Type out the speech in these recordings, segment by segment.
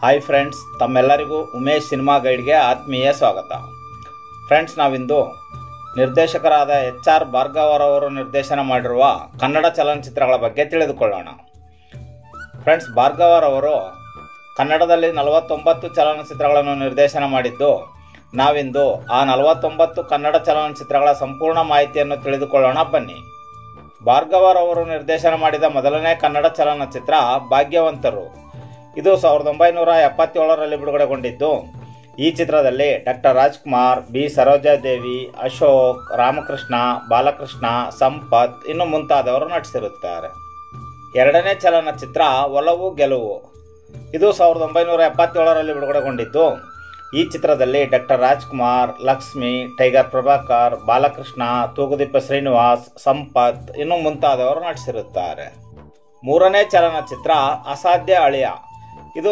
Hi friends, ತಮ್ಮೆಲ್ಲರಿಗೂ Umesh cinema ಗೈಡ್ಗೆ ಆತ್ಮೀಯ ಸ್ವಾಗತ. ಫ್ರೆಂಡ್ಸ್, ನಾವಿಂದು ನಿರ್ದೇಶಕರಾದ HR ಭಾರ್ಗವರವರು ನಿರ್ದೇಶನ ಮಾಡಿರುವ ಕನ್ನಡ ಚಲನಚಿತ್ರಗಳ ಬಗ್ಗೆ ತಿಳಿದುಕೊಳ್ಳೋಣ. ಫ್ರೆಂಡ್ಸ್, ಭಾರ್ಗವರವರು ಕನ್ನಡದಲ್ಲಿ 49 ಚಲನಚಿತ್ರಗಳನ್ನು ನಿರ್ದೇಶನ ಮಾಡಿದ್ದು, ನಾವಿಂದು ಆ 49 ಕನ್ನಡ ಚಲನಚಿತ್ರಗಳ ಸಂಪೂರ್ಣ ಮಾಹಿತಿಯನ್ನು ತಿಳಿದುಕೊಳ್ಳೋಣ. ಬನ್ನಿ. ಭಾರ್ಗವರವರು ನಿರ್ದೇಶನ ಮಾಡಿದ ಮೊದಲನೇ ಕನ್ನಡ ಚಲನಚಿತ್ರ ಭಾಗ್ಯವಂತರು. ಇದು 1977ರಲ್ಲಿ ಬಿಡುಗಡೆಗೊಂಡಿದ್ದು, ಈ ಚಿತ್ರದಲ್ಲಿ ಡಾಕ್ಟರ್ ರಾಜ್ಕುಮಾರ್, ಬಿ ಸರೋಜಾದೇವಿ, ಅಶೋಕ್, ರಾಮಕೃಷ್ಣ, ಬಾಲಕೃಷ್ಣ, ಸಂಪತ್ ಇನ್ನು ಮುಂತಾದವರು ನಟಿಸಿರುತ್ತಾರೆ. ಎರಡನೇ ಚಲನಚಿತ್ರ ಒಲವು ಗೆಲುವು. ಇದು 1977ರಲ್ಲಿ ಬಿಡುಗಡೆಗೊಂಡಿದ್ದು, ಈ ಚಿತ್ರದಲ್ಲಿ ಡಾಕ್ಟರ್ ರಾಜ್ಕುಮಾರ್, ಲಕ್ಷ್ಮಿ, ಟೈಗರ್ ಪ್ರಭಾಕರ್, ಬಾಲಕೃಷ್ಣ, ತೂಗುದೀಪ ಶ್ರೀನಿವಾಸ್, ಸಂಪತ್ ಇನ್ನು ಮುಂತಾದವರು ನಟಿಸಿರುತ್ತಾರೆ. ಮೂರನೇ ಚಲನಚಿತ್ರ ಅಸಾಧ್ಯ ಅಳಿಯ. ಇದು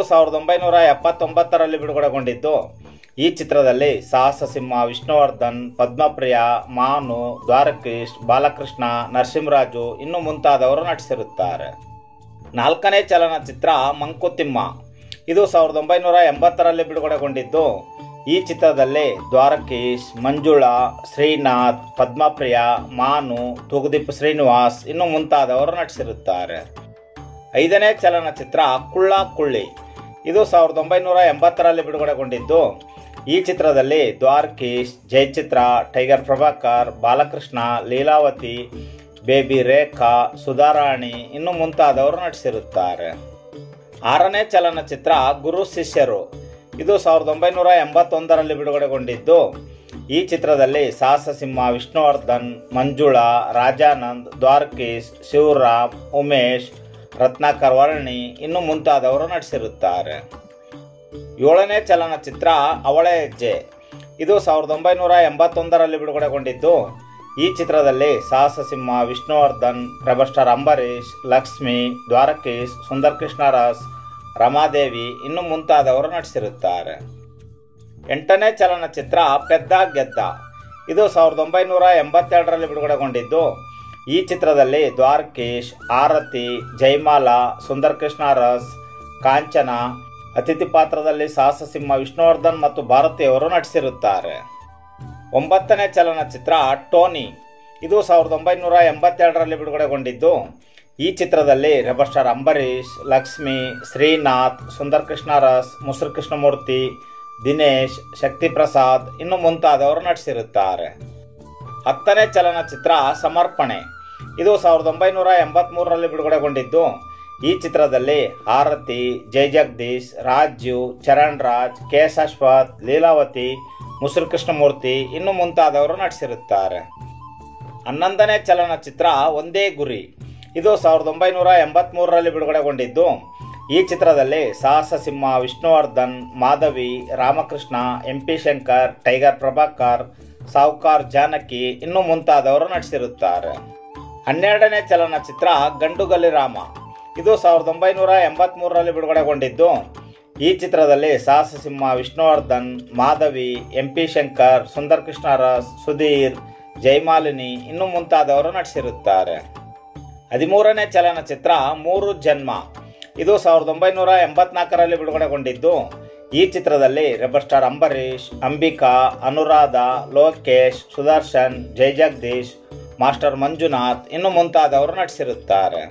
1979ರಲ್ಲಿ ಬಿಡುಗಡೆಗೊಂಡಿದ್ದು, ಈ ಚಿತ್ರದಲ್ಲಿ ಸಾಹಸ ಸಿಂಹ ವಿಷ್ಣುವರ್ಧನ್, ಪದ್ಮಪ್ರಿಯ, ಮಾನು, ದ್ವಾರಕೀಶ್, ಬಾಲಕೃಷ್ಣ, ನರಸಿಂಹರಾಜು ಇನ್ನು ಮುಂತಾದವರು ನಟಿಸಿರುತ್ತಾರೆ. ನಾಲ್ಕನೇ ಚಲನಚಿತ್ರ ಮಂಕುತಿಮ್ಮ. ಇದು 1980ರಲ್ಲಿ ಬಿಡುಗಡೆಗೊಂಡಿದ್ದು, ಈ ಚಿತ್ರದಲ್ಲಿ ದ್ವಾರಕೀಶ್, ಮಂಜುಳಾ, ಶ್ರೀನಾಥ್, ಪದ್ಮಪ್ರಿಯ, ಮಾನು, ತೂಗುದೀಪ ಶ್ರೀನಿವಾಸ್ ಇನ್ನು ಮುಂತಾದವರು ನಟಿಸಿರುತ್ತಾರೆ. ಐದನೇ ಚಲನಚಿತ್ರ ಕುಳ್ಳ ಕುಳ್ಳಿ. ಇದು 1980ರಲ್ಲಿ ಬಿಡುಗಡೆಗೊಂಡಿದ್ದು, ಈ ಚಿತ್ರದಲ್ಲಿ ದ್ವಾರಕೀಶ್, ಜಯಚಿತ್ರ, ಟೈಗರ್ ಪ್ರಭಾಕರ್, ಬಾಲಕೃಷ್ಣ, ಲೀಲಾವತಿ, ಬೇಬಿ ರೇಖಾ, ಸುಧಾರಾಣಿ ಇನ್ನು ಮುಂತಾದವರು ನಟಿಸಿರುತ್ತಾರೆ. ಆರನೇ ಚಲನಚಿತ್ರ ಗುರು ಶಿಷ್ಯರು. ಇದು 1981ರಲ್ಲಿ ಬಿಡುಗಡೆಗೊಂಡಿದ್ದು, ಈ ಚಿತ್ರದಲ್ಲಿ ಸಾಹಸ ಸಿಂಹ ವಿಷ್ಣುವರ್ಧನ್, ಮಂಜುಳಾ, ರಾಜಾನಂದ್, ದ್ವಾರಕೀಶ್, ಶಿವರಾಮ್, ಉಮೇಶ್, ರತ್ನಾಕರ್ ವರ್ಣಿ ಇನ್ನು ಮುಂತಾದವರು ನಟಿಸಿರುತ್ತಾರೆ. ಏಳನೇ ಚಲನಚಿತ್ರ ಅವಳೆ ಹೆಜ್ಜೆ. ಇದು 1981ರಲ್ಲಿ ಬಿಡುಗಡೆಗೊಂಡಿದ್ದು, ಈ ಚಿತ್ರದಲ್ಲಿ ಸಾಹಸ ಸಿಂಹ ವಿಷ್ಣುವರ್ಧನ್, ಪ್ರಭಸ್ಟಾರ್ ಅಂಬರೀಶ್, ಲಕ್ಷ್ಮಿ, ದ್ವಾರಕೀಶ್, ಸುಂದರ್ ಕೃಷ್ಣರಾಜ್, ರಮಾದೇವಿ ಇನ್ನು ಮುಂತಾದವರು ನಟಿಸಿರುತ್ತಾರೆ. ಎಂಟನೇ ಚಲನಚಿತ್ರ ಪೆದ್ದ ಗೆದ್ದ. ಇದು 1982ರಲ್ಲಿ ಬಿಡುಗಡೆಗೊಂಡಿದ್ದು, ಈ ಚಿತ್ರದಲ್ಲಿ ದ್ವಾರಕೀಶ್, ಆರತಿ, ಜೈಮಾಲಾ, ಸುಂದರ್ ಕೃಷ್ಣರಾಜ್, ಕಾಂಚನ, ಅತಿಥಿ ಪಾತ್ರದಲ್ಲಿ ಸಾಹಸ ಸಿಂಹ ವಿಷ್ಣುವರ್ಧನ್ ಮತ್ತು ಭಾರತಿಯವರು ನಟಿಸಿರುತ್ತಾರೆ. ಒಂಬತ್ತನೇ ಚಲನಚಿತ್ರ ಟೋನಿ. ಇದು 1982ರಲ್ಲಿ ಬಿಡುಗಡೆಗೊಂಡಿದ್ದು, ಈ ಚಿತ್ರದಲ್ಲಿ ರೆಬಸ್ಟಾರ್ ಅಂಬರೀಶ್, ಲಕ್ಷ್ಮಿ, ಶ್ರೀನಾಥ್, ಸುಂದರ್ ಕೃಷ್ಣರಾಜ್, ಮುಸುರು ಕೃಷ್ಣಮೂರ್ತಿ, ದಿನೇಶ್, ಶಕ್ತಿ ಪ್ರಸಾದ್ ಇನ್ನು ಮುಂತಾದವರು ನಟಿಸಿರುತ್ತಾರೆ. ಹತ್ತನೇ ಚಲನಚಿತ್ರ ಸಮರ್ಪಣೆ. ಇದು 1983ರಲ್ಲಿ ಬಿಡುಗಡೆಗೊಂಡಿದ್ದು, ಈ ಚಿತ್ರದಲ್ಲಿ ಆರತಿ, ಜೈ ಜಗದೀಶ್, ರಾಜು, ಚರಣ್ ರಾಜ್, ಕೆ.ಎಸ್. ಅಶ್ವಥ್, ಲೀಲಾವತಿ, ಮುಸುರು ಕೃಷ್ಣಮೂರ್ತಿ ಇನ್ನು ಮುಂತಾದವರು ನಟಿಸಿರುತ್ತಾರೆ. 11ನೇ ಚಲನಚಿತ್ರ ಒಂದೇ ಗುರಿ. ಇದು 1983ರಲ್ಲಿ ಬಿಡುಗಡೆಗೊಂಡಿದ್ದು, ಈ ಚಿತ್ರದಲ್ಲಿ ಸಾಹಸ ಸಿಂಹ ವಿಷ್ಣುವರ್ಧನ್, ಮಾಧವಿ, ರಾಮಕೃಷ್ಣ, MP ಶಂಕರ್, ಟೈಗರ್ ಪ್ರಭಾಕರ್, ಸಾವುಕಾರ್ ಜಾನಕಿ ಇನ್ನು ಮುಂತಾದವರು ನಟಿಸಿರುತ್ತಾರೆ. 12ನೇ ಚಲನಚಿತ್ರ ಗಂಡುಗಲಿ ರಾಮ. ಇದು 1983ರಲ್ಲಿ ಬಿಡುಗಡೆಗೊಂಡಿದ್ದು, ಈ ಚಿತ್ರದಲ್ಲಿ ಸಾಹಸ ಸಿಂಹ ವಿಷ್ಣುವರ್ಧನ್, ಮಾಧವಿ, MP ಶಂಕರ್, ಸುಂದರ್ ಕೃಷ್ಣರಾಜ್, ಸುಧೀರ್, ಜೈಮಾಲಿನಿ ಇನ್ನು ಮುಂತಾದವರು ನಟಿಸಿರುತ್ತಾರೆ. 13ನೇ ಚಲನಚಿತ್ರ ಮೂರು ಜನ್ಮ. ಇದು 1984ರಲ್ಲಿ ಬಿಡುಗಡೆಗೊಂಡಿದ್ದು, ಈ ಚಿತ್ರದಲ್ಲಿ ರೆಬಸ್ಟಾರ್ ಅಂಬರೀಶ್, ಅಂಬಿಕಾ, ಅನುರಾಧ, ಲೋಕೇಶ್, ಸುದರ್ಶನ್, ಜೈ ಜಗದೀಶ್, ಮಾಸ್ಟರ್ ಮಂಜುನಾಥ್ ಇನ್ನು ಮುಂತಾದವರು ನಟಿಸಿರುತ್ತಾರೆ.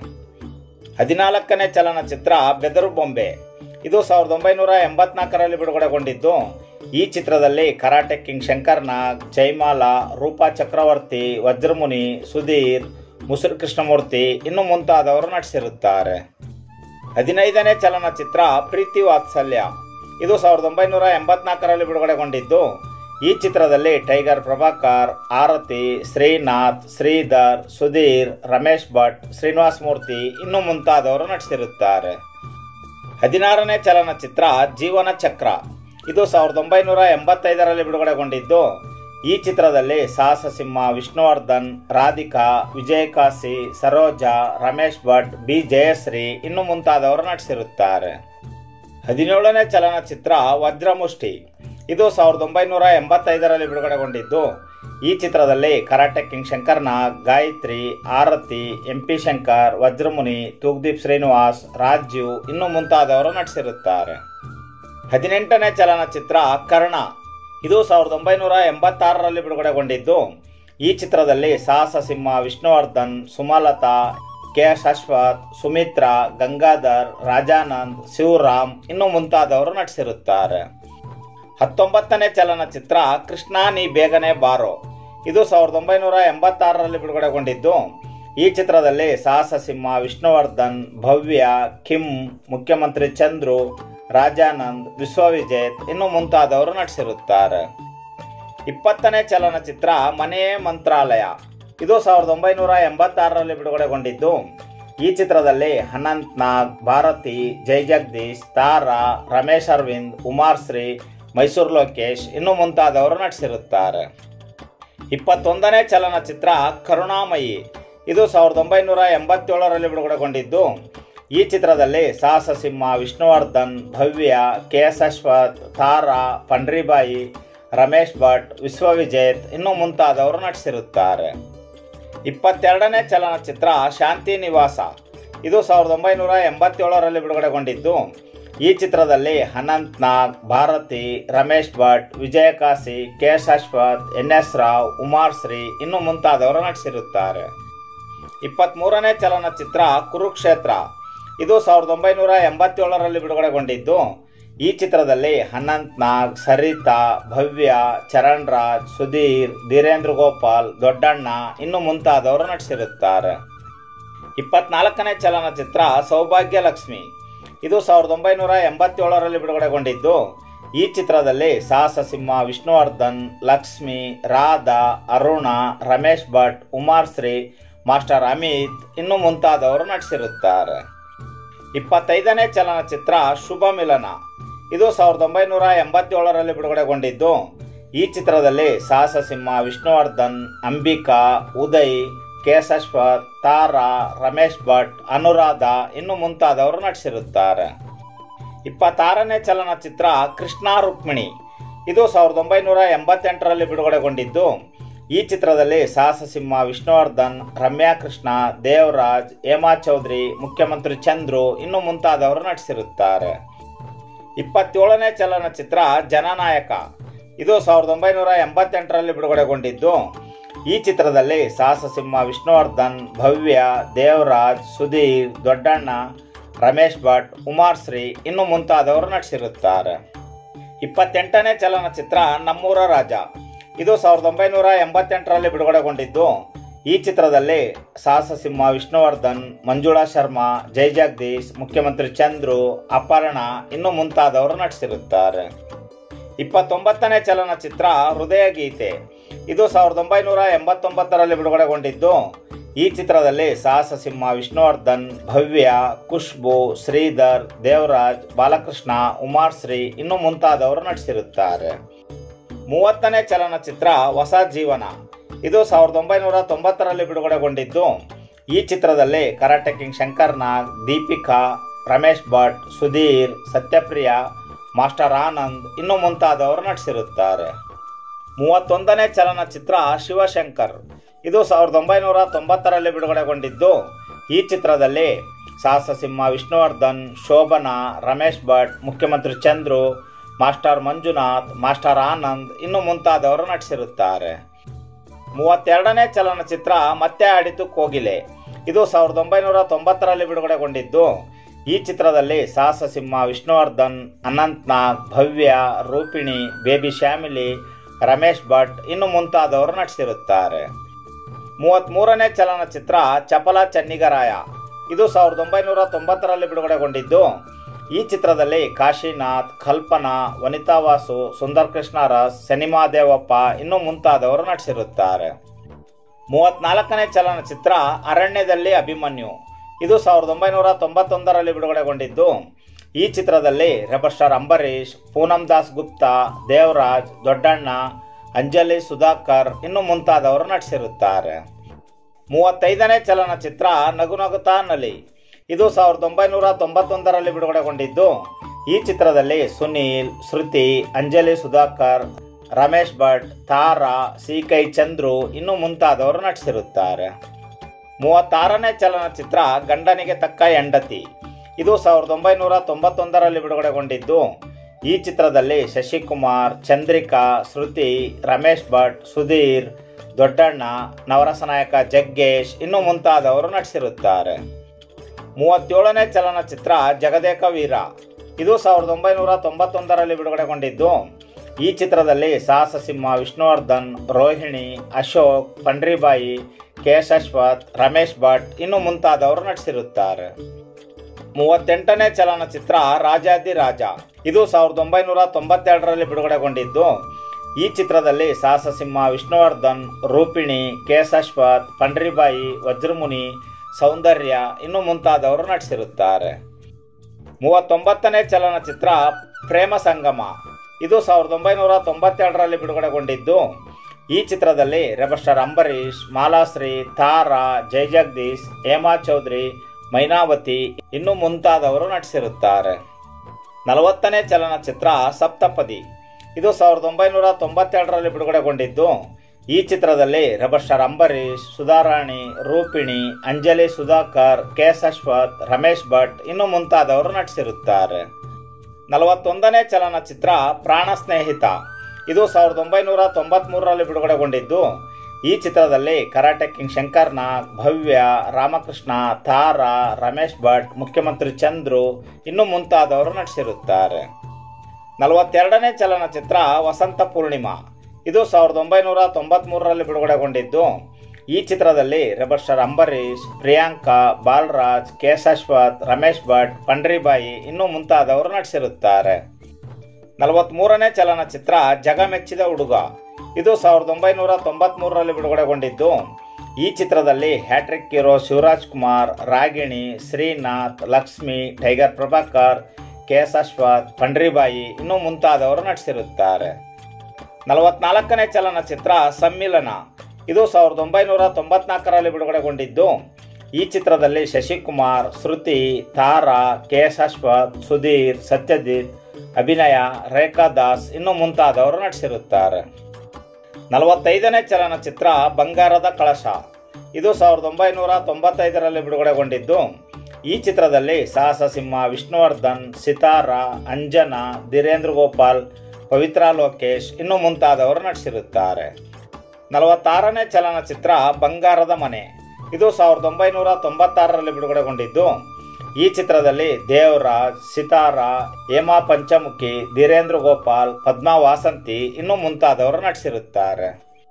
14ನೇ ಚಲನಚಿತ್ರ ಬೆದರು ಬೊಂಬೆ. ಇದು 1984ರಲ್ಲಿ ಬಿಡುಗಡೆಗೊಂಡಿದ್ದು, ಈ ಚಿತ್ರದಲ್ಲಿ ಕರಾಟೆ ಕಿಂಗ್ ಶಂಕರ್ ನಾಗ್, ಜೈಮಾಲಾ, ರೂಪಾ ಚಕ್ರವರ್ತಿ, ವಜ್ರಮುನಿ, ಸುಧೀರ್, ಮುಸುರು ಕೃಷ್ಣಮೂರ್ತಿ ಇನ್ನು ಮುಂತಾದವರು ನಟಿಸಿರುತ್ತಾರೆ. 15ನೇ ಚಲನಚಿತ್ರ ಪ್ರೀತಿ ವಾತ್ಸಲ್ಯ. ಇದು 1984ರಲ್ಲಿ ಬಿಡುಗಡೆಗೊಂಡಿದ್ದು, ಈ ಚಿತ್ರದಲ್ಲಿ ಟೈಗರ್ ಪ್ರಭಾಕರ್, ಆರತಿ, ಶ್ರೀನಾಥ್, ಶ್ರೀಧರ್, ಸುಧೀರ್, ರಮೇಶ್ ಭಟ್, ಶ್ರೀನಿವಾಸ್ ಮೂರ್ತಿ ಇನ್ನು ಮುಂತಾದವರು ನಟಿಸಿರುತ್ತಾರೆ. 16ನೇ ಚಲನಚಿತ್ರ ಜೀವನ ಚಕ್ರ. ಇದು 1985ರಲ್ಲಿ ಬಿಡುಗಡೆಗೊಂಡಿದ್ದು, ಈ ಚಿತ್ರದಲ್ಲಿ ಸಾಹಸ ಸಿಂಹ ವಿಷ್ಣುವರ್ಧನ್, ರಾಧಿಕಾ, ವಿಜಯಕಾಶಿ, ಸರೋಜಾ, ರಮೇಶ್ ಭಟ್, ಬಿ ಜಯಶ್ರೀ ಇನ್ನು ಮುಂತಾದವರು ನಟಿಸಿರುತ್ತಾರೆ. 17ನೇ ಚಲನಚಿತ್ರ ವಜ್ರಮುಷ್ಟಿ. ಇದು 1985ರಲ್ಲಿ ಬಿಡುಗಡೆಗೊಂಡಿದ್ದು, ಈ ಚಿತ್ರದಲ್ಲಿ karate king Shankar Nag, Gayathri, Aarathi, MP Shankar, Vajramuni, Thoogudeep Srinivas, Raju ಇನ್ನು ಮುಂತಾದವರು ನಟಿಸಿರುತ್ತಾರೆ. 18ನೇ ಚಲನಚಿತ್ರ ಕರ್ಣ. ಇದು 1986ರಲ್ಲಿ ಬಿಡುಗಡೆಗೊಂಡಿದ್ದು. ಈ ಚಿತ್ರದಲ್ಲಿ ಸಾಹಸ ಸಿಂಹ ವಿಷ್ಣುವರ್ಧನ್, ಸುಮಲತಾ, ಕೆ ಎಸ್ ಅಶ್ವಥ್, ಸುಮಿತ್ರಾ, ಗಂಗಾಧರ್, ರಾಜಾನಂದ್, ಶಿವರಾಮ್ ಇನ್ನು ಮುಂತಾದವರು ನಟಿಸಿರುತ್ತಾರೆ. 19ನೇ ಚಲನಚಿತ್ರ ಕೃಷ್ಣ ನೀ ಬೇಗನೆ ಬಾರೋ. ಇದು 1986ರಲ್ಲಿ ಬಿಡುಗಡೆಗೊಂಡಿದ್ದು. ಈ ಚಿತ್ರದಲ್ಲಿ ಸಾಹಸ ಸಿಂಹ ವಿಷ್ಣುವರ್ಧನ್, ಭವ್ಯ, ಕಿಮ್, ಮುಖ್ಯಮಂತ್ರಿ ಚಂದ್ರು, ರಾಜಾನಂದ್, ವಿಶ್ವವಿಜೇತ್ ಇನ್ನು ಮುಂತಾದವರು ನಟಿಸಿರುತ್ತಾರೆ. 20ನೇ ಚಲನಚಿತ್ರ ಮನೆಯೇ ಮಂತ್ರಾಲಯ. ಇದು 1986ರಲ್ಲಿ ಬಿಡುಗಡೆಗೊಂಡಿದ್ದು. ಈ ಚಿತ್ರದಲ್ಲಿ ಅನಂತ್ ನಾಗ್, ಭಾರತಿ, ಜೈ ಜಗದೀಶ್, ತಾರಾ, ರಮೇಶ್ ಅರವಿಂದ್, ಉಮಾಶ್ರೀ, ಮೈಸೂರು ಲೋಕೇಶ್ ಇನ್ನು ಮುಂತಾದವರು ನಟಿಸಿರುತ್ತಾರೆ. 21ನೇ ಚಲನಚಿತ್ರ ಕರುಣಾಮಯಿ. ಇದು 1987ರಲ್ಲಿ ಬಿಡುಗಡೆಗೊಂಡಿದ್ದು. ಈ ಚಿತ್ರದಲ್ಲಿ ಸಾಹಸ ಸಿಂಹ ವಿಷ್ಣುವರ್ಧನ್, ಭವ್ಯ, ಕೆ ಎಸ್ ಅಶ್ವಥ್, ತಾರಾ, ಪಂಡ್ರಿಬಾಯಿ, ರಮೇಶ್ ಭಟ್, ವಿಶ್ವವಿಜೇತ್ ಇನ್ನು ಮುಂತಾದವರು ನಟಿಸಿರುತ್ತಾರೆ. 22ನೇ ಚಲನಚಿತ್ರ ಶಾಂತಿ ನಿವಾಸ. ಇದು 1987ರಲ್ಲಿ ಬಿಡುಗಡೆಗೊಂಡಿದ್ದು. ಈ ಚಿತ್ರದಲ್ಲಿ Ananth Nag, Bharathi, Ramesh Bhat, Vijayakashi, K S Ashwath, N S Rao, Umashree ಇನ್ನು ಮುಂತಾದವರು ನಟಿಸಿರುತ್ತಾರೆ. 23ನೇ ಚಲನಚಿತ್ರ ಕುರುಕ್ಷೇತ್ರ. ಇದು 1987ರಲ್ಲಿ ಬಿಡುಗಡೆಗೊಂಡಿದ್ದು. ಈ ಚಿತ್ರದಲ್ಲಿ ಅನಂತ್ ನಾಗ್, ಸರಿತಾ, ಭವ್ಯ, ಚರಣ್ ರಾಜ್, ಸುಧೀರ್, ಧೀರೇಂದ್ರ ಗೋಪಾಲ್, ದೊಡ್ಡಣ್ಣ ಇನ್ನು ಮುಂತಾದವರು ನಟಿಸಿರುತ್ತಾರೆ. 24ನೇ ಚಲನಚಿತ್ರ ಸೌಭಾಗ್ಯ ಲಕ್ಷ್ಮಿ. ಇದು 1987ರಲ್ಲಿ ಬಿಡುಗಡೆಗೊಂಡಿದ್ದು. ಈ ಚಿತ್ರದಲ್ಲಿ ಸಾಹಸ ಸಿಂಹ ವಿಷ್ಣುವರ್ಧನ್, ಲಕ್ಷ್ಮಿ, ರಾಧಾ, ಅರುಣ, ರಮೇಶ್ ಭಟ್, ಉಮಾಶ್ರೀ, ಮಾಸ್ಟರ್ ಅಮಿತ್ ಇನ್ನು ಮುಂತಾದವರು ನಟಿಸಿರುತ್ತಾರೆ. 25ನೇ ಚಲನಚಿತ್ರ ಶುಭ ಮಿಲನ. ಇದು 1987ರಲ್ಲಿ ಬಿಡುಗಡೆಗೊಂಡಿದ್ದು. ಈ ಚಿತ್ರದಲ್ಲಿ ಸಾಹಸ ಸಿಂಹ ವಿಷ್ಣುವರ್ಧನ್, ಅಂಬಿಕಾ, ಉದಯ್, ಕೆ ಎಸ್ ಅಶ್ವಥ್, ತಾರಾ, ರಮೇಶ್ ಭಟ್, ಅನುರಾಧ ಇನ್ನು ಮುಂತಾದವರು ನಟಿಸಿರುತ್ತಾರೆ. 26ನೇ ಚಲನಚಿತ್ರ ಕೃಷ್ಣ ರುಕ್ಮಿಣಿ. ಇದು 1988ರಲ್ಲಿ ಬಿಡುಗಡೆಗೊಂಡಿದ್ದು. ಈ ಚಿತ್ರದಲ್ಲಿ ಸಾಹಸ ಸಿಂಹ ವಿಷ್ಣುವರ್ಧನ್, ರಮ್ಯಾ ಕೃಷ್ಣ, ದೇವರಾಜ್, ಹೇಮಾ ಚೌಧರಿ, ಮುಖ್ಯಮಂತ್ರಿ ಚಂದ್ರು ಇನ್ನು ಮುಂತಾದವರು ನಟಿಸಿರುತ್ತಾರೆ. 27ನೇ ಚಲನಚಿತ್ರ ಜನನಾಯಕ. ಇದು 1988ರಲ್ಲಿ ಬಿಡುಗಡೆಗೊಂಡಿದ್ದು. ಈ ಚಿತ್ರದಲ್ಲಿ ಸಾಹಸ ಸಿಂಹ ವಿಷ್ಣುವರ್ಧನ್, ಭವ್ಯ, ದೇವರಾಜ್, ಸುಧೀರ್, ದೊಡ್ಡಣ್ಣ, ರಮೇಶ್ ಭಟ್, ಉಮಾಶ್ರೀ ಇನ್ನು ಮುಂತಾದವರು ನಟಿಸಿರುತ್ತಾರೆ. 28ನೇ ಚಲನಚಿತ್ರ ನಮ್ಮೂರ ರಾಜ. ಇದು 1988ರಲ್ಲಿ ಬಿಡುಗಡೆಗೊಂಡಿದ್ದು. ಈ ಚಿತ್ರದಲ್ಲಿ ಸಾಹಸ ಸಿಂಹ ವಿಷ್ಣುವರ್ಧನ್, ಮಂಜುಳಾ ಶರ್ಮಾ, ಜೈ ಜಗದೀಶ್, ಮುಖ್ಯಮಂತ್ರಿ ಚಂದ್ರು, ಅಪರ್ಣ ಇನ್ನು ಮುಂತಾದವರು ನಟಿಸಿರುತ್ತಾರೆ. 29ನೇ ಚಲನಚಿತ್ರ ಹೃದಯ ಗೀತೆ. ಇದು 1989ರಲ್ಲಿ ಬಿಡುಗಡೆಗೊಂಡಿದ್ದು. ಈ ಚಿತ್ರದಲ್ಲಿ ಸಾಹಸ ಸಿಂಹ ವಿಷ್ಣುವರ್ಧನ್, ಭವ್ಯ, ಖುಷ್ಬು, ಶ್ರೀಧರ್, ದೇವರಾಜ್, ಬಾಲಕೃಷ್ಣ, ಉಮಾಶ್ರೀ ಇನ್ನು ಮುಂತಾದವರು ನಟಿಸಿರುತ್ತಾರೆ. 30ನೇ ಚಲನಚಿತ್ರ ಹೊಸ ಜೀವನ. ಇದು 1990ರಲ್ಲಿ ಬಿಡುಗಡೆಗೊಂಡಿದ್ದು. ಈ ಚಿತ್ರದಲ್ಲಿ karate king Shankar Nag, Deepika, Ramesh Bhat, Sudheer, Sathyapriya, master Anand ಇನ್ನು ಮುಂತಾದವರು ನಟಿಸಿರುತ್ತಾರೆ. 31ನೇ ಚಲನಚಿತ್ರ ಶಿವಶಂಕರ್. ಇದು 1990ರಲ್ಲಿ ಬಿಡುಗಡೆಗೊಂಡಿದ್ದು. ಈ ಚಿತ್ರದಲ್ಲಿ ಸಾಹಸ ಸಿಂಹ ವಿಷ್ಣುವರ್ಧನ್, ಶೋಭನಾ, ರಮೇಶ್ ಭಟ್, ಮುಖ್ಯಮಂತ್ರಿ ಚಂದ್ರು, ಮಾಸ್ಟರ್ ಮಂಜುನಾಥ್, ಮಾಸ್ಟರ್ ಆನಂದ್ ಇನ್ನು ಮುಂತಾದವರು ನಟಿಸಿರುತ್ತಾರೆ. 32ನೇ ಚಲನಚಿತ್ರ ಮತ್ತೆ ಆಡಿತು ಕೋಗಿಲೆ. ಇದು 1990ರಲ್ಲಿ ಬಿಡುಗಡೆಗೊಂಡಿದ್ದು. ಈ ಚಿತ್ರದಲ್ಲಿ ಸಾಹಸ ಸಿಂಹ ವಿಷ್ಣುವರ್ಧನ್, ಅನಂತ್ ನಾಗ್, ಭವ್ಯ, ರೂಪಿಣಿ, ಬೇಬಿ ಶ್ಯಾಮಿಲಿ, ರಮೇಶ್ ಭಟ್ ಇನ್ನು ಮುಂತಾದವರು ನಟಿಸಿರುತ್ತಾರೆ. 33ನೇ ಚಲನಚಿತ್ರ ಚಪಲ ಚೆನ್ನಿಗರಾಯ. ಇದು 1990ರಲ್ಲಿ ಬಿಡುಗಡೆಗೊಂಡಿದ್ದು. ಈ ಚಿತ್ರದಲ್ಲಿ ಕಾಶಿನಾಥ್, ಕಲ್ಪನಾ, ವನಿತಾ ವಾಸು, ಸುಂದರ್ ಕೃಷ್ಣರಸ್, ಸಿನಿಮಾ ದೇವಪ್ಪ ಇನ್ನು ಮುಂತಾದವರು ನಟಿಸಿರುತ್ತಾರೆ. 34ನೇ ಚಲನಚಿತ್ರ ಅರಣ್ಯದಲ್ಲಿ ಅಭಿಮನ್ಯು. ಇದು 1991ರಲ್ಲಿ ಬಿಡುಗಡೆಗೊಂಡಿದ್ದು. ಈ ಚಿತ್ರದಲ್ಲಿ ರೆಬರ್ ಸ್ಟಾರ್ ಅಂಬರೀಶ್, ಪೂನಮ್ ದಾಸ್ ಗುಪ್ತಾ, ದೇವರಾಜ್, ದೊಡ್ಡಣ್ಣ, ಅಂಜಲಿ ಸುಧಾಕರ್ ಇನ್ನು ಮುಂತಾದವರು ನಟಿಸಿರುತ್ತಾರೆ. 35ನೇ ಚಲನಚಿತ್ರ ನಗು ನಗುತ್ತಾ ನಲಿ. ಇದು 1991ರಲ್ಲಿ ಬಿಡುಗಡೆಗೊಂಡಿದ್ದು. ಈ ಚಿತ್ರದಲ್ಲಿ ಸುನೀಲ್, ಶ್ರುತಿ, ಅಂಜಲಿ ಸುಧಾಕರ್, ರಮೇಶ್ ಭಟ್, ತಾರಾ, ಸಿ.ಕೈ ಚಂದ್ರು ಇನ್ನು ಮುಂತಾದವರು ನಟಿಸಿರುತ್ತಾರೆ. 36ನೇ ಚಲನಚಿತ್ರ ಗಂಡನಿಗೆ ತಕ್ಕ ಹೆಂಡತಿ. ಇದು 1991ರಲ್ಲಿ ಬಿಡುಗಡೆಗೊಂಡಿದ್ದು. ಈ ಚಿತ್ರದಲ್ಲಿ ಶಶಿಕುಮಾರ್, ಚಂದ್ರಿಕಾ, ಶ್ರುತಿ, ರಮೇಶ್ ಭಟ್, ಸುಧೀರ್, ದೊಡ್ಡಣ್ಣ, ನವರಸ ನಾಯಕ ಜಗ್ಗೇಶ್ ಇನ್ನು ಮುಂತಾದವರು ನಟಿಸಿರುತ್ತಾರೆ. 37ನೇ ಚಲನಚಿತ್ರ ಜಗದೇಕ ವೀರ. ಇದು 1991ರಲ್ಲಿ ಬಿಡುಗಡೆಗೊಂಡಿದ್ದು. ಈ ಚಿತ್ರದಲ್ಲಿ ಸಾಹಸ ಸಿಂಹ ವಿಷ್ಣುವರ್ಧನ್, ರೋಹಿಣಿ, ಅಶೋಕ್, ಪಂಡ್ರಿಬಾಯಿ, ಕೆ. ಎಸ್. ಅಶ್ವಥ್, ರಮೇಶ್ ಭಟ್ ಇನ್ನು ಮುಂತಾದವರು ನಟಿಸಿರುತ್ತಾರೆ. 38ನೇ ಚಲನಚಿತ್ರ ರಾಜಾದಿರಾಜ. ಇದು 1992ರಲ್ಲಿ ಬಿಡುಗಡೆಗೊಂಡಿದ್ದು. ಈ ಚಿತ್ರದಲ್ಲಿ ಸಾಹಸ ಸಿಂಹ ವಿಷ್ಣುವರ್ಧನ್, ರೂಪಿಣಿ, ಕೆ. ಎಸ್. ಅಶ್ವಥ್, ಪಂಡ್ರಿಬಾಯಿ, ವಜ್ರಮುನಿ, ಸೌಂದರ್ಯ ಇನ್ನು ಮುಂತಾದವರು ನಟಿಸಿರುತ್ತಾರೆ. 39ನೇ ಚಲನಚಿತ್ರ ಪ್ರೇಮ ಸಂಗಮ. ಇದು 1992ರಲ್ಲಿ ಬಿಡುಗಡೆಗೊಂಡಿದ್ದು. ಈ ಚಿತ್ರದಲ್ಲಿ ರೆಬಲ್ ಸ್ಟಾರ್ ಅಂಬರೀಶ್, ಮಾಲಾಶ್ರೀ, ತಾರಾ, ಜಯಜಗದೀಶ್, ಹೇಮಾ ಚೌಧರಿ, ಮೈನಾವತಿ ಇನ್ನು ಮುಂತಾದವರು ನಟಿಸಿರುತ್ತಾರೆ. 40ನೇ ಚಲನಚಿತ್ರ ಸಪ್ತಪದಿ. ಇದು 1992ರಲ್ಲಿ ಬಿಡುಗಡೆಗೊಂಡಿದ್ದು. ಈ ಚಿತ್ರದಲ್ಲಿ rebel star Ambareesh, Sudharani, Roopini, Anjali Sudhakar, K. S. Ashwath, Ramesh Bhat ಇನ್ನು ಮುಂತಾದವರು ನಟಿಸಿರುತ್ತಾರೆ. 41ನೇ ಚಲನಚಿತ್ರ ಪ್ರಾಣ ಸ್ನೇಹಿತ. ಇದು 1993ರಲ್ಲಿ ಬಿಡುಗಡೆಗೊಂಡಿದ್ದು. ಈ ಚಿತ್ರದಲ್ಲಿ ಕರಾಟೆ ಕಿಂಗ್ ಶಂಕರ್ ನಾಗ್, ಭವ್ಯ, ರಾಮಕೃಷ್ಣ, ತಾರಾ, ರಮೇಶ್ ಭಟ್, ಮುಖ್ಯಮಂತ್ರಿ ಚಂದ್ರು ಇನ್ನು ಮುಂತಾದವರು ನಟಿಸಿರುತ್ತಾರೆ. 42ನೇ ಚಲನಚಿತ್ರ ವಸಂತ ಪೂರ್ಣಿಮಾ. ಇದು 1993ರಲ್ಲಿ ಬಿಡುಗಡೆಗೊಂಡಿದ್ದು. ಈ ಚಿತ್ರದಲ್ಲಿ rebel star Ambareesh, Priyanka, Balaraj, K. S. Ashwath, Ramesh Bhat, Pandharibai ಇನ್ನು ಮುಂತಾದವರು ನಟಿಸಿರುತ್ತಾರೆ. 43ನೇ ಚಲನಚಿತ್ರ ಜಗಮೆಚ್ಚಿದ ಹುಡುಗ. ಇದು 1993ರಲ್ಲಿ ಬಿಡುಗಡೆಗೊಂಡಿದ್ದು. ಈ ಚಿತ್ರದಲ್ಲಿ hat trick hero Shivaraj Kumar, Ragini, Srinath, Lakshmi, tiger Prabhakar, K. S. Ashwath, Pandharibai ಇನ್ನು ಮುಂತಾದವರು ನಟಿಸಿರುತ್ತಾರೆ. 44ನೇ ಚಲನಚಿತ್ರ ಸಮ್ಮಿಲನ. ಇದು 1994ರಲ್ಲಿ ಬಿಡುಗಡೆಗೊಂಡಿದ್ದು. ಈ ಚಿತ್ರದಲ್ಲಿ ಶಶಿಕುಮಾರ್, ಶ್ರುತಿ, ತಾರಾ, ಕೆ. ಎಸ್. ಅಶ್ವಥ್, ಸುಧೀರ್, ಸತ್ಯಜಿತ್, ಅಭಿನಯ, ರೇಖಾ ದಾಸ್ ಇನ್ನು ಮುಂತಾದವರು ನಟಿಸಿರುತ್ತಾರೆ. 45ನೇ ಚಲನಚಿತ್ರ ಬಂಗಾರದ ಕಳಶ. ಇದು 1995ರಲ್ಲಿ ಬಿಡುಗಡೆಗೊಂಡಿದ್ದು. ಈ ಚಿತ್ರದಲ್ಲಿ ಸಾಹಸ ಸಿಂಹ ವಿಷ್ಣುವರ್ಧನ್, ಸಿತಾರಾ, ಅಂಜನಾ, ಧೀರೇಂದ್ರ ಗೋಪಾಲ್, ಪವಿತ್ರ ಲೋಕೇಶ್ ಇನ್ನು ಮುಂತಾದವರು ನಟಿಸಿರುತ್ತಾರೆ. 46ನೇ ಚಲನಚಿತ್ರ ಬಂಗಾರದ ಮನೆ. ಇದು 1996ರಲ್ಲಿ ಬಿಡುಗಡೆಗೊಂಡಿದ್ದು. ಈ ಚಿತ್ರದಲ್ಲಿ ದೇವರಾಜ್, ಸಿತಾರಾ, ಹೇಮಾ ಪಂಚಮುಖಿ, ಧೀರೇಂದ್ರ ಗೋಪಾಲ್, ಪದ್ಮಾ ವಾಸಂತಿ ಇನ್ನು ಮುಂತಾದವರು ನಟಿಸಿರುತ್ತಾರೆ.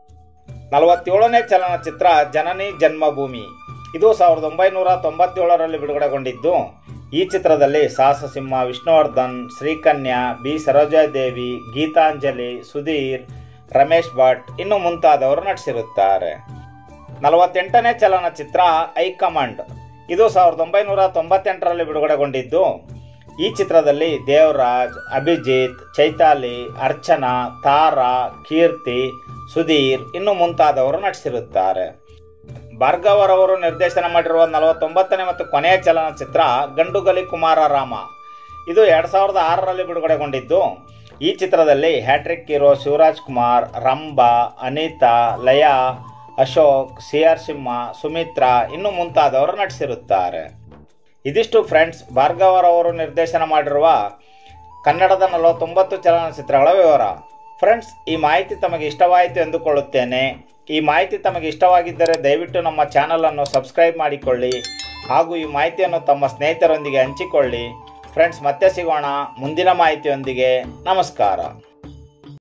47ನೇ ಚಲನಚಿತ್ರ ಜನನಿ ಜನ್ಮಭೂಮಿ. ಇದು 1997ರಲ್ಲಿ ಬಿಡುಗಡೆಗೊಂಡಿದ್ದು. ಈ ಚಿತ್ರದಲ್ಲಿ ಸಾಹಸ ಸಿಂಹ ವಿಷ್ಣುವರ್ಧನ್, ಶ್ರೀಕನ್ಯಾ, ಬಿ. ಸರೋಜಾದೇವಿ, ಗೀತಾಂಜಲಿ, ಸುಧೀರ್, ರಮೇಶ್ ಭಟ್ ಇನ್ನು ಮುಂತಾದವರು ನಟಿಸಿರುತ್ತಾರೆ. 48ನೇ ಚಲನಚಿತ್ರ ಹೈಕಮಾಂಡ್. ಇದು 1998ರಲ್ಲಿ ಬಿಡುಗಡೆಗೊಂಡಿದ್ದು. ಈ ಚಿತ್ರದಲ್ಲಿ ದೇವರಾಜ್, ಅಭಿಜಿತ್, ಚೈತಾಲಿ, ಅರ್ಚನಾ, ತಾರಾ, ಕೀರ್ತಿ, ಸುಧೀರ್ ಇನ್ನು ಮುಂತಾದವರು ನಟಿಸಿರುತ್ತಾರೆ. ಭಾರ್ಗವರವರು ನಿರ್ದೇಶನ ಮಾಡಿರುವ 49ನೇ ಮತ್ತು ಕೊನೆಯ ಚಲನಚಿತ್ರ ಗಂಡುಗಲಿ ಕುಮಾರ ರಾಮ. ಇದು 2006ರಲ್ಲಿ ಬಿಡುಗಡೆಗೊಂಡಿದ್ದು. ಈ ಚಿತ್ರದಲ್ಲಿ hat trick hero Shivaraj Kumar, Rambha, Anitha, Laya, Ashok, C R. Simha, Sumithra ಇನ್ನು ಮುಂತಾದವರು ನಟಿಸಿರುತ್ತಾರೆ. ಇದಿಷ್ಟು ಫ್ರೆಂಡ್ಸ್ ಭಾರ್ಗವರವರು ನಿರ್ದೇಶನ ಮಾಡಿರುವ ಕನ್ನಡದ 49 ಚಲನಚಿತ್ರಗಳ ವಿವರ. ಫ್ರೆಂಡ್ಸ್, ಈ ಮಾಹಿತಿ ತಮಗೆ ಇಷ್ಟವಾಯಿತು ಎಂದುಕೊಳ್ಳುತ್ತೇನೆ. ಈ ಮಾಹಿತಿ ತಮಗೆ ಇಷ್ಟವಾಗಿದ್ದರೆ ದಯವಿಟ್ಟು ನಮ್ಮ ಚಾನಲನ್ನು ಸಬ್ಸ್ಕ್ರೈಬ್ ಮಾಡಿಕೊಳ್ಳಿ ಹಾಗೂ ಈ ಮಾಹಿತಿಯನ್ನು ತಮ್ಮ ಸ್ನೇಹಿತರೊಂದಿಗೆ ಹಂಚಿಕೊಳ್ಳಿ. ಫ್ರೆಂಡ್ಸ್, ಮತ್ತೆ ಸಿಗೋಣ ಮುಂದಿನ ಮಾಹಿತಿಯೊಂದಿಗೆ. ನಮಸ್ಕಾರ.